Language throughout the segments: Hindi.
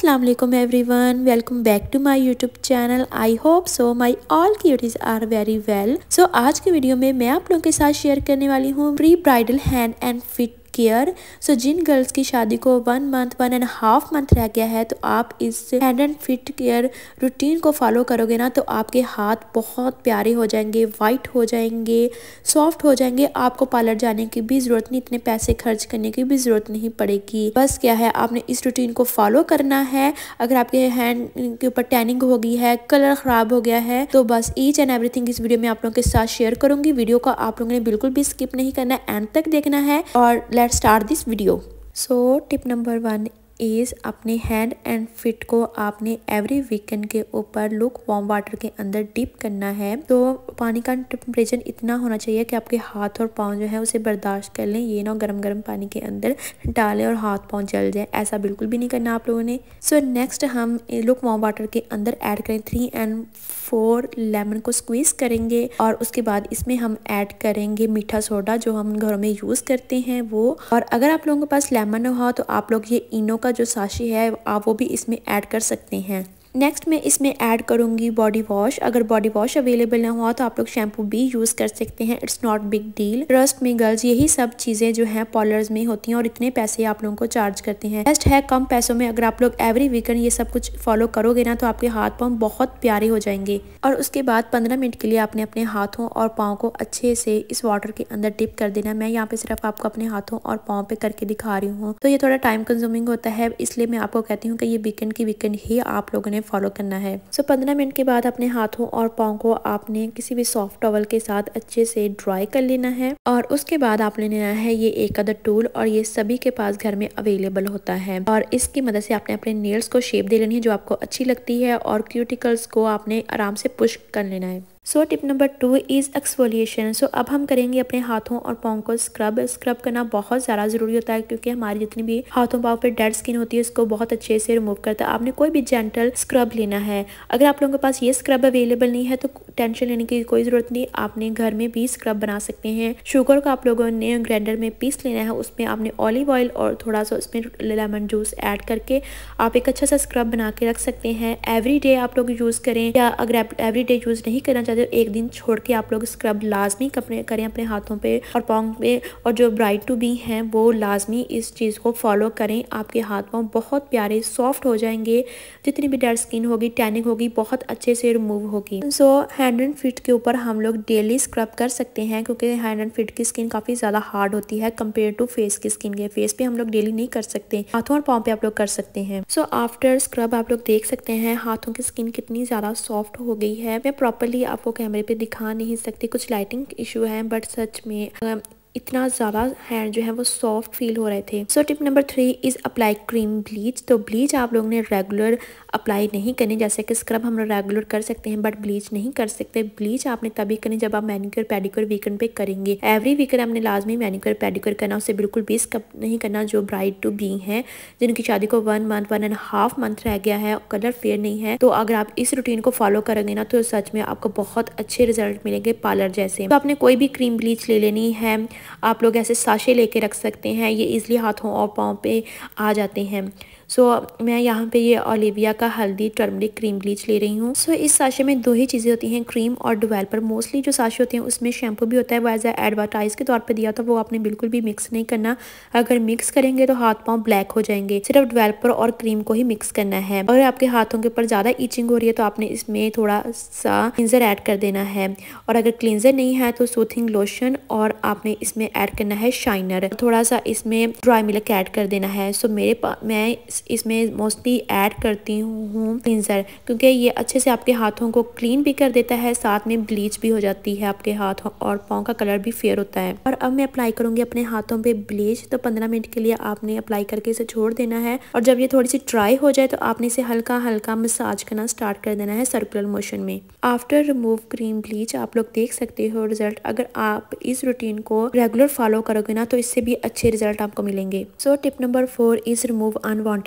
अस्सलाम वालेकुम everyone, welcome back to my YouTube channel. I hope so my all cuties are very well. So आज के वीडियो में मैं आप लोगों के साथ शेयर करने वाली हूँ pre bridal hand and feet care. So जिन गर्ल्स की शादी को 1 मंथ 1.5 मंथ रह गया है, तो आप इस hand and feet care routine को फॉलो करोगे ना, तो आपके हाथ बहुत प्यारे हो जाएंगे, वाइट हो जाएंगे, सॉफ्ट हो जाएंगे। आपको पार्लर जाने की भी जरूरत नहीं, इतने पैसे खर्च करने की भी जरूरत नहीं पड़ेगी। बस क्या है, आपने इस रूटीन को फॉलो करना है। अगर आपके हैंड के ऊपर टैनिंग हो गई है, कलर खराब हो गया है, तो बस ईच एंड एवरीथिंग इस वीडियो में आप लोगों के साथ शेयर करूंगी। वीडियो को आप लोगों ने बिल्कुल भी स्किप नहीं करना है, एंड तक देखना है। और let's start this video. So tip number 1 is अपने हैंड एंड फीट को आपने एवरी वीकेंड के ऊपर लुक वार्म वाटर के अंदर डिप करना है। तो पानी का टेम्परेचर इतना होना चाहिए कि आपके हाथ और पाँव जो है उसे बर्दाश्त कर लें। ये ना गर्म गर्म पानी के अंदर डालें और हाथ पाँव जल जाए, ऐसा बिल्कुल भी नहीं करना आप लोगों ने। सो नेक्स्ट हम लुक वार्म वाटर के अंदर ऐड करें 3 and 4 लेमन को स्क्वीज करेंगे, और उसके बाद इसमें हम ऐड करेंगे मीठा सोडा जो हम घरों में यूज करते हैं वो। और अगर आप लोगों के पास लेमन हो तो आप लोग ये इनो का जो साशी है आप वो भी इसमें ऐड कर सकते हैं। नेक्स्ट मैं इसमें ऐड करूंगी बॉडी वॉश। अगर बॉडी वॉश अवेलेबल ना हुआ तो आप लोग शैम्पू भी यूज कर सकते हैं, it's not big deal. Trust में गर्ल्स, यही सब चीजें जो हैं पार्लर्स में होती हैं और इतने पैसे आप लोगों को चार्ज करते हैं। बेस्ट है कम पैसों में अगर आप लोग एवरी वीकेंड ये सब कुछ फॉलो करोगे ना, तो आपके हाथ पाँव बहुत प्यारे हो जाएंगे। और उसके बाद 15 मिनट के लिए आपने अपने हाथों और पाँव को अच्छे से इस वाटर के अंदर डिप कर देना। मैं यहाँ पे सिर्फ आपको अपने हाथों और पाँव पे करके दिखा रही हूँ, तो ये थोड़ा टाइम कंज्यूमिंग होता है, इसलिए मैं आपको कहती हूँ कि ये वीकेंड की वीकेंड ही आप लोगों ने फॉलो करना है। सो 15 मिनट के बाद अपने हाथों और पाँव को आपने किसी भी सॉफ्ट टॉवल के साथ अच्छे से ड्राई कर लेना है। और उसके बाद आपने लेना है ये एक अदर टूल, और ये सभी के पास घर में अवेलेबल होता है, और इसकी मदद से आपने अपने नेल्स को शेप दे लेनी है जो आपको अच्छी लगती है, और क्यूटिकल्स को आपने आराम से पुश कर लेना है। So tip number 2 is exfoliation. So अब हम करेंगे अपने हाथों और पाँव को स्क्रब करना बहुत ज़्यादा ज़रूरी होता है, क्योंकि हमारी जितनी भी हाथों पाँव पे डेड स्किन होती है उसको बहुत अच्छे से रिमूव करता है। आपने कोई भी जेंटल स्क्रब लेना है। अगर आप लोगों के पास ये स्क्रब अवेलेबल नहीं है तो टेंशन लेने की कोई ज़रूरत नहीं, आपने घर में भी स्क्रब बना सकते हैं। शुगर को आप लोगों ने ग्राइंडर में पीस लेना है, उसमें आपने ऑलिव ऑयल और थोड़ा सा उसमें लेमन जूस ऐड करके आप एक अच्छा सा स्क्रब बना के रख सकते हैं। एवरी डे आप लोग यूज़ करें, या अगर आप एवरी डे यूज़ नहीं करना चाहते तो एक दिन छोड़ के आप लोग स्क्रब लाजमी करें अपने हाथों पे और पाँव पे। और जो ब्राइड टू बी हैं वो लाजमी इस चीज़ को फॉलो करें। आपके हाथ पाँव बहुत प्यारे सॉफ्ट हो जाएंगे, जितनी भी डेड स्किन होगी, टैनिंग होगी, बहुत अच्छे से रिमूव होगी। सो हैंड एंड फीट के ऊपर हम लोग डेली स्क्रब कर सकते हैं, क्योंकि हैंड एंड फीट की स्किन काफ़ी ज़्यादा हार्ड होती है कंपेयर टू फेस की स्किन के। फेस पे हम लोग डेली नहीं कर सकते, हाथों और पाँव पे आप लोग कर सकते हैं। सो आफ्टर स्क्रब आप लोग देख सकते हैं हाथों की स्किन कितनी ज़्यादा सॉफ्ट हो गई है। मैं प्रॉपरली आपको कैमरे पे दिखा नहीं सकती, कुछ लाइटिंग इशू है, बट सच में इतना ज़्यादा हैंड जो है वो सॉफ्ट फील हो रहे थे। So tip number 3 is apply cream bleach. तो ब्लीच आप लोगों ने रेगुलर अप्लाई नहीं करनी, जैसे कि स्क्रब हम लोग रेगुलर कर सकते हैं बट ब्लीच नहीं कर सकते। ब्लीच आपने तभी करनी जब आप मैनिक्योर पेडिक्योर वीकेंड पे करेंगे। एवरी वीकेंड आपने लाजमी मैनिक्योर पेडिक्योर करना, उससे बिल्कुल भी स्क्रब नहीं करना। जो ब्राइड टू बी हैं जिनकी शादी को 1 month 1.5 month रह गया है, कलर फेयर नहीं है, तो अगर आप इस रूटीन को फॉलो करेंगे ना, तो सच में आपको बहुत अच्छे रिजल्ट मिलेंगे पार्लर जैसे। तो आपने कोई भी क्रीम ब्लीच ले लेनी है, आप लोग ऐसे साशे लेके रख सकते हैं, ये इजीली हाथों और पाँव पे आ जाते हैं। सो मैं यहाँ पे ये ओलिविया का हल्दी टर्मरिक क्रीम ब्लीच ले रही हूँ। सो इस साशे में 2 ही चीज़ें होती हैं, क्रीम और डेवलपर। मोस्टली जो साशे होते हैं उसमें शैम्पू भी होता है, वो एज ए एडवर्टाइज के तौर पे दिया था, वो आपने बिल्कुल भी मिक्स नहीं करना। अगर मिक्स करेंगे तो हाथ पाँव ब्लैक हो जाएंगे। सिर्फ डेवलपर और क्रीम को ही मिक्स करना है। और आपके हाथों के ऊपर ज़्यादा ईचिंग हो रही है तो आपने इसमें थोड़ा सा क्लींजर ऐड कर देना है, और अगर क्लींजर नहीं है तो सूथिंग लोशन, और आपने इसमें ऐड करना है शाइनर, थोड़ा सा इसमें ड्राई मिल्क ऐड कर देना है। सो मैं इसमें मोस्टली ऐड करती हूँ क्लींजर, क्योंकि ये अच्छे से आपके हाथों को क्लीन भी कर देता है, साथ में ब्लीच भी हो जाती है, आपके हाथ और पाँव का कलर भी फेयर होता है। और अब मैं अप्लाई करूँगी अपने हाथों पे ब्लीच। तो 15 मिनट के लिए आपने अप्लाई करके इसे छोड़ देना है, और जब ये थोड़ी सी ड्राई हो जाए तो आपने इसे हल्का हल्का मसाज करना स्टार्ट कर देना है सर्कुलर मोशन में। आफ्टर रिमूव क्रीम ब्लीच आप लोग देख सकते हो रिजल्ट। अगर आप इस रूटीन को रेगुलर फॉलो करोगे ना, तो इससे भी अच्छे रिजल्ट आपको मिलेंगे। So tip number 4 is remove unwanted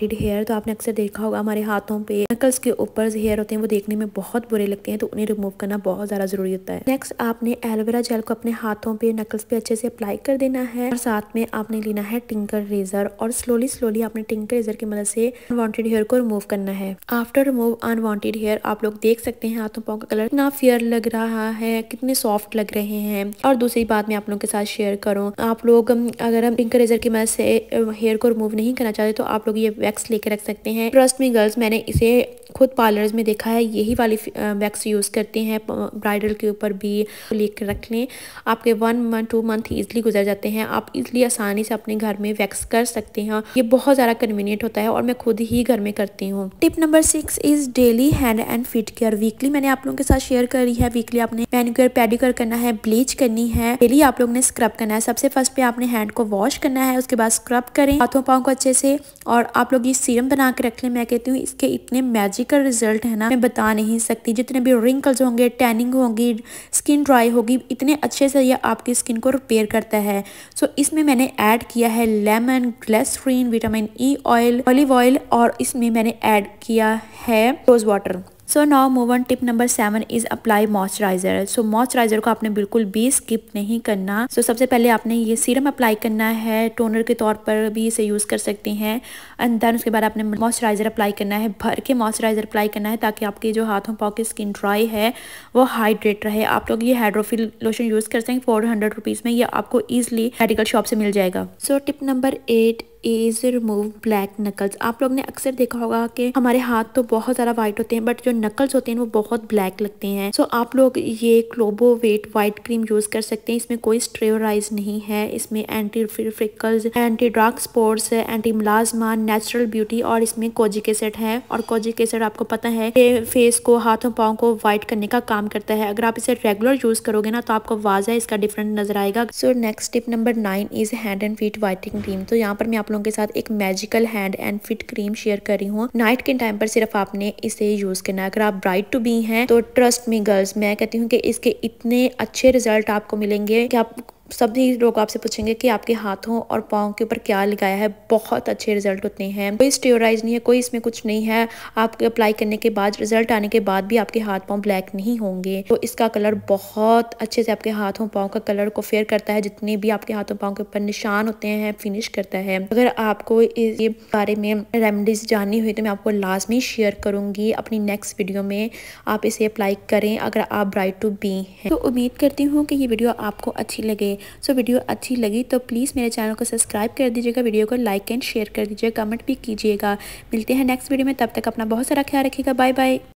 unwanted hair, तो आपने अक्सर देखा होगा हमारे हाथों पे नकल्स के ऊपर हेयर होते हैं, वो देखने में बहुत बुरे लगते हैं, तो उन्हें रिमूव करना बहुत ज़्यादा ज़रूरी होता है। नेक्स्ट आपने एलोवेरा जेल को अपने हाथों पे नकल्स पे अच्छे से अप्लाई कर देना है और साथ में आपने लेना है टिंकर रेजर और स्लोली आपने टिंकर रेजर की मदद से अनवांटेड हेयर को रिमूव करना है। आफ्टर रिमूव अनवांटेड हेयर आप लोग देख सकते हैं हाथों पाँव का कलर कितना फेयर लग रहा है, कितने सॉफ्ट लग रहे हैं। और दूसरी बात मैं आप लोगों के साथ शेयर करूँ, आप लोग अगर हम टिंकर रेजर की मदद से हेयर को रिमूव नहीं करना चाहते तो आप लोग ये वैक्स लेके रख सकते हैं। ट्रस्ट मी गर्ल्स, मैंने इसे खुद पार्लर्स में देखा है, यही वाली वैक्स यूज़ करते हैं। ब्राइडल के ऊपर भी लेकर रख लें, आपके 1 मंथ 2 मंथ ईजिली गुजर जाते हैं। आप इजिली आसानी से अपने घर में वैक्स कर सकते हैं, ये बहुत ज़्यादा कन्वीनियंट होता है और मैं खुद ही घर में करती हूँ। Tip number 6 is daily hand and feet care. Weekly मैंने आप लोगों के साथ शेयर करी है, वीकली आपने मैनिक्योर पेडिक्योर करना है, ब्लीच करनी है, डेली आप लोगों ने स्क्रब करना है। सबसे फर्स्ट पे आपने हैंड को वॉश करना है, उसके बाद स्क्रब करें हाथों पाँव को अच्छे से और आप लोग ये सीरम बना के रख लें। मैं कहती हूँ इसके इतने मैजिकल रिजल्ट है ना, मैं बता नहीं सकती। जितने भी रिंकल्स होंगे, टैनिंग होगी, स्किन ड्राई होगी, इतने अच्छे से ये आपकी स्किन को रिपेयर करता है। सो इसमें मैंने ऐड किया है lemon, glycerine, vitamin E oil, olive oil और इसमें मैंने ऐड किया है rose water. So now move on. Tip number 7 is apply moisturiser. So moisturiser को आपने बिल्कुल भी स्किप नहीं करना। सो सबसे पहले आपने ये सीरम अप्लाई करना है, टोनर के तौर पर भी इसे यूज़ कर सकते हैं। एंड देन उसके बाद आपने मॉइस्चराइजर अप्लाई करना है, भर के मॉइस्चराइजर अप्लाई करना है ताकि आपके जो हाथों पाँव की स्किन ड्राई है वो हाइड्रेट रहे। आप लोग ये हाइड्रोफिल लोशन यूज़ कर सकते हैं 400 रुपीज़ में, ये आपको ईजिली मेडिकल शॉप से मिल जाएगा। So tip number 8 is remove black knuckles. आप लोग ने अक्सर देखा होगा कि हमारे हाथ तो बहुत ज़्यादा वाइट होते हैं बट जो नकल्स होते हैं वो बहुत ब्लैक लगते हैं। सो आप लोग ये क्लोबो वेट वाइट क्रीम यूज़ कर सकते हैं। इसमें कोई स्टेरॉइड नहीं है, इसमें anti freckles, anti dark spots, anti melasma, natural beauty और इसमें कोजिक एसिड है। और कोजिक एसिड आपको पता है कि फेस को, हाथों पाँव को वाइट करने का काम करता है। अगर आप इसे रेगुलर यूज़ करोगे ना तो आपको वाज़ा इसका डिफरेंट नजर आएगा। So next tip number 9 is hand and feet whitening cream. तो यहाँ पर मैं आप लोगों के साथ एक magical hand and feet cream share कर रही हूँ। नाइट के टाइम पर सिर्फ आपने इसे यूज करना है। अगर आप ब्राइड टू बी हैं तो ट्रस्ट मी गर्ल्स, मैं कहती हूँ कि इसके इतने अच्छे रिजल्ट आपको मिलेंगे कि आप सभी लोग आपसे पूछेंगे कि आपके हाथों और पाँव के ऊपर क्या लगाया है। बहुत अच्छे रिजल्ट होते हैं, कोई स्टेरॉइड नहीं है, कोई इसमें कुछ नहीं है। आपके अप्लाई करने के बाद, रिजल्ट आने के बाद भी आपके हाथ पाँव ब्लैक नहीं होंगे। तो इसका कलर बहुत अच्छे से आपके हाथों पाँव का कलर को फेयर करता है। जितने भी आपके हाथों पाँव के ऊपर निशान होते हैं फिनिश करता है। अगर आपको ये बारे में रेमेडीज जाननी हुई तो मैं आपको लाजमी शेयर करूंगी अपनी नेक्स्ट वीडियो में। आप इसे अप्लाई करें अगर आप ब्राइड टू बी हैं। तो उम्मीद करती हूँ कि ये वीडियो आपको अच्छी लगे। सो वीडियो अच्छी लगी तो प्लीज़ मेरे चैनल को सब्सक्राइब कर दीजिएगा, वीडियो को लाइक एंड शेयर कर दीजिएगा, कमेंट भी कीजिएगा। मिलते हैं नेक्स्ट वीडियो में, तब तक अपना बहुत सारा ख्याल रखिएगा। Bye bye.